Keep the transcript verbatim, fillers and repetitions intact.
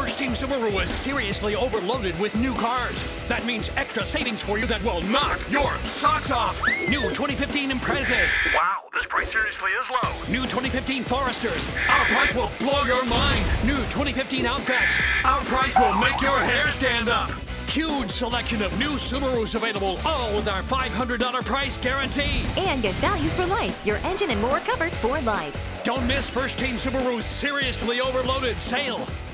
First Team Subaru is seriously overloaded with new cars. That means extra savings for you that will knock your socks off. New twenty fifteen Imprezas. Wow, this price seriously is low. New twenty fifteen Foresters. Our price will blow your mind. New twenty fifteen Outbacks. Our price will make your hair stand up. Huge selection of new Subarus available, all with our five hundred dollar price guarantee. And get values for life. Your engine and more covered for life. Don't miss First Team Subaru's seriously overloaded sale.